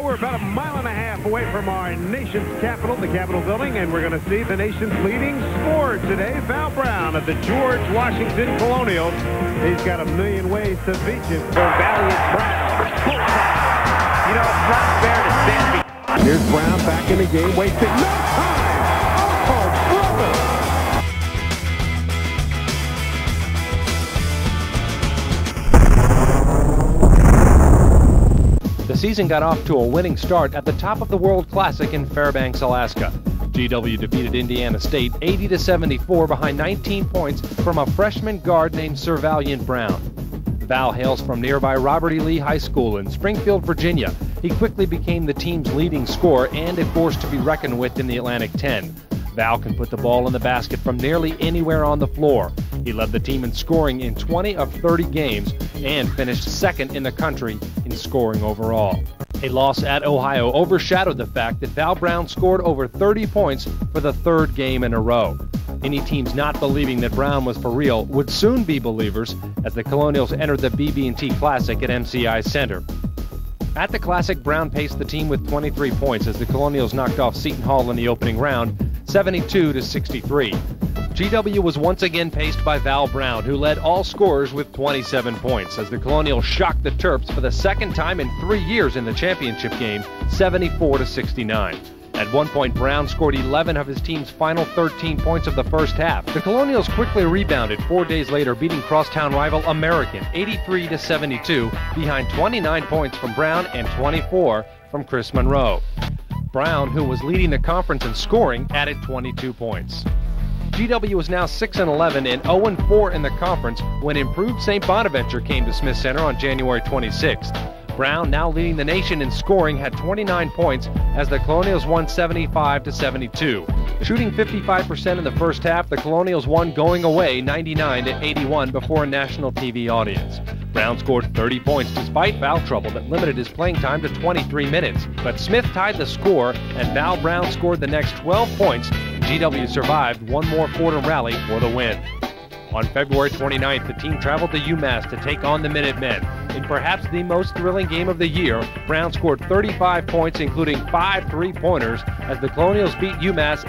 we're about a mile and a half away from our nation's capital, the Capitol building, and we're going to see the nation's leading scorer today, Val Brown of the George Washington Colonials. He's got a million ways to beat you. For Valiant Brown. You know, it's not fair to stand. Here's Brown back in the game, wasting no time. Oh, brother. The season got off to a winning start at the top of the World Classic in Fairbanks, Alaska. GW defeated Indiana State 80-74 behind 19 points from a freshman guard named Sir Valiant Brown. Val hails from nearby Robert E. Lee High School in Springfield, Virginia. He quickly became the team's leading scorer and a force to be reckoned with in the Atlantic 10. Val can put the ball in the basket from nearly anywhere on the floor. He led the team in scoring in 20 of 30 games and finished second in the country in scoring overall. A loss at Ohio overshadowed the fact that Val Brown scored over 30 points for the third game in a row. Any teams not believing that Brown was for real would soon be believers as the Colonials entered the BB&T Classic at MCI Center. At the Classic, Brown paced the team with 23 points as the Colonials knocked off Seton Hall in the opening round, 72-63. GW was once again paced by Val Brown, who led all scorers with 27 points as the Colonials shocked the Terps for the second time in 3 years in the championship game, 74-69. At one point, Brown scored 11 of his team's final 13 points of the first half. The Colonials quickly rebounded 4 days later, beating crosstown rival American 83-72 behind 29 points from Brown and 24 from Chris Monroe. Brown, who was leading the conference in scoring, added 22 points. GW was now 6-11 and 0-4 in the conference when improved St. Bonaventure came to Smith Center on January 26th. Brown, now leading the nation in scoring, had 29 points as the Colonials won 75-72. Shooting 55% in the first half, the Colonials won going away 99-81 before a national TV audience. Brown scored 30 points despite foul trouble that limited his playing time to 23 minutes. But Smith tied the score and Val Brown scored the next 12 points. GW survived one more Fordham rally for the win. On February 29th, the team traveled to UMass to take on the Minutemen. In perhaps the most thrilling game of the year, Brown scored 35 points, including 5 3-pointers, as the Colonials beat UMass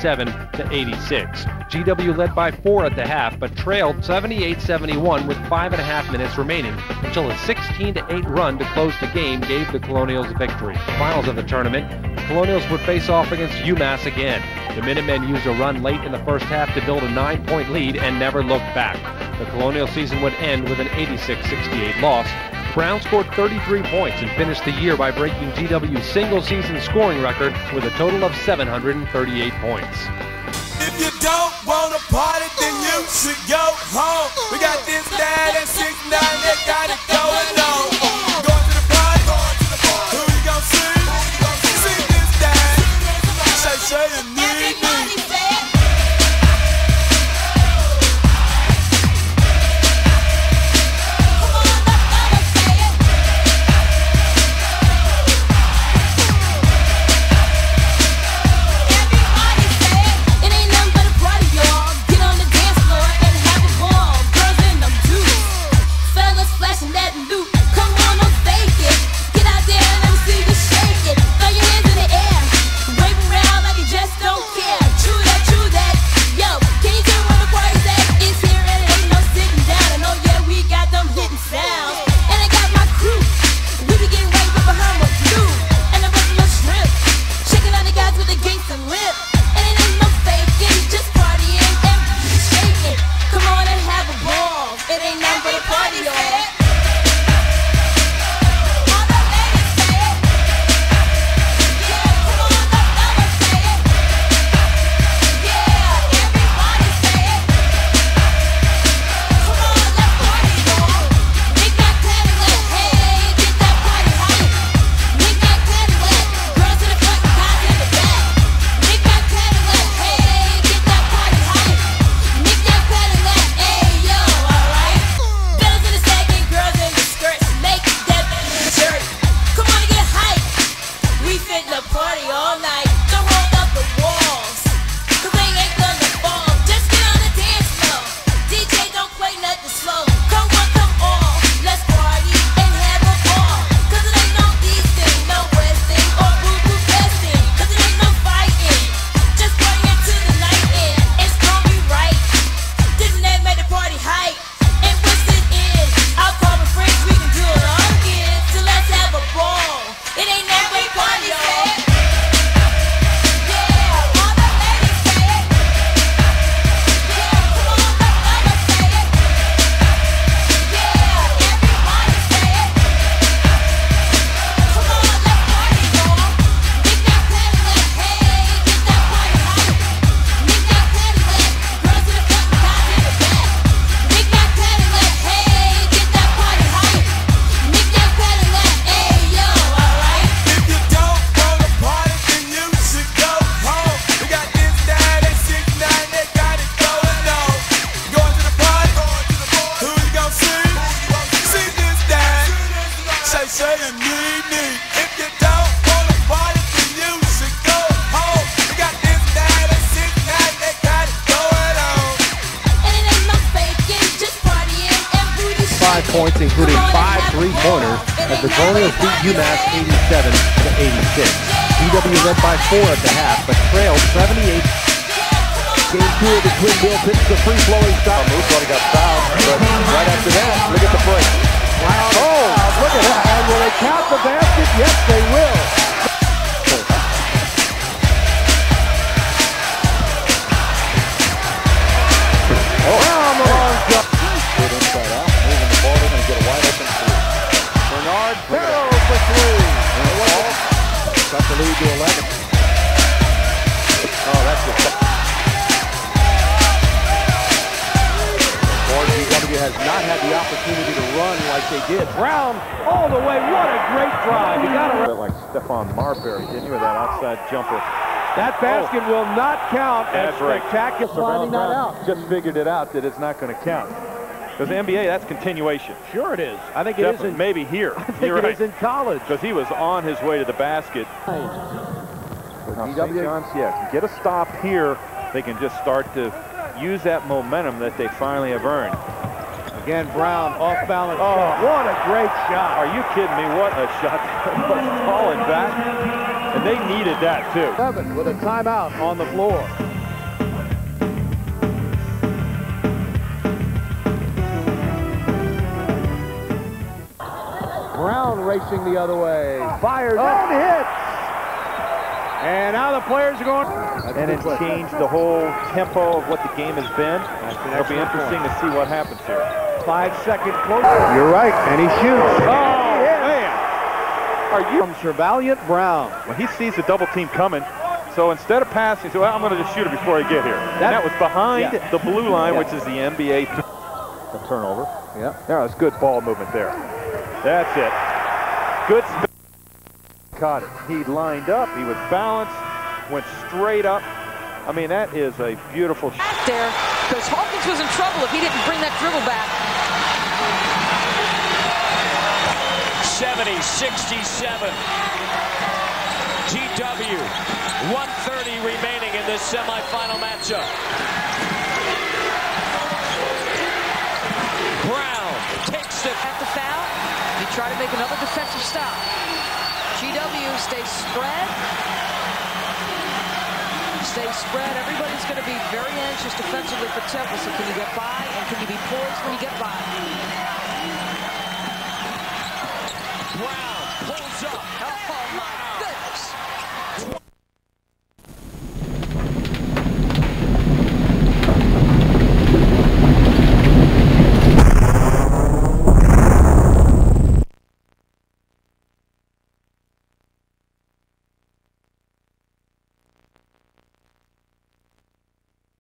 87-86. GW led by 4 at the half, but trailed 78-71 with 5.5 minutes remaining, until a 16-8 run to close the game gave the Colonials victory. Finals of the tournament, the Colonials would face off against UMass again. The Minutemen used a run late in the first half to build a 9-point lead and never looked back. The Colonial season would end with an 86-68 loss. Brown scored 33 points and finished the year by breaking GW's single-season scoring record with a total of 738 points. If you don't want to party, then you should go home. We got this dad and 6ix9ine that got it going on. Going to the party, who you gonna see? See this dad. Say you need me. It ain't nothing but a party, y'all. points, including 5 3-pointers, as the Colonials beat UMass 87-86. GW led by 4 at the half, but trailed 78. Game 2 of the Twin Bill pitch the free-flowing stop. Moose thought he got fouled, but right after that, look at the break. Wow. Oh, look at that. And will they count the basket? Yes, they will. Around the long jump. Good inside out, moving the ball, they're going to get a wide open three. Bernard Barrow for 3. Cut the lead to 11. Oh, that's good. GW has not had the opportunity to run like they did. Brown all the way. What a great drive. You got to Like Stephon Marbury, didn't you, with that outside jumper? That basket will not count as spectacular. Finding that out. Just figured it out that it's not going to count. Because the NBA, that's continuation. Sure it is. I think it is in, maybe here. I think it is in college. Because he was on his way to the basket. Now, St. John's, can get a stop here. They can just start to use that momentum that they finally have earned. Again, Brown off balance. Oh, what a great shot. Are you kidding me? What a shot. Falling back. And they needed that, too. 7 with a timeout on the floor. Brown racing the other way. Fires and hits. And now the players are going. And it changed the whole tempo of what the game has been. It'll be interesting to see what happens here. 5-second closer. You're right, and he shoots. Oh, man. Are you from Valiant Brown? Well, he sees the double team coming. So instead of passing, he said, well, I'm going to just shoot it before I get here. And that was behind the blue line, which is the NBA. A turnover. Yeah. That's good ball movement there. That's it. Good. Caught it. He lined up. He was balanced. Went straight up. I mean, that is a beautiful shot. There, because Hawkins was in trouble if he didn't bring that dribble back. 70-67. GW. 1:30 remaining in this semifinal matchup. Brown takes it. At the foul, you try to make another defensive stop. GW stays spread. Everybody's going to be very anxious defensively for Temple. So can you get by, and can you be poised when you get by? Brown pulls up. Oh my goodness.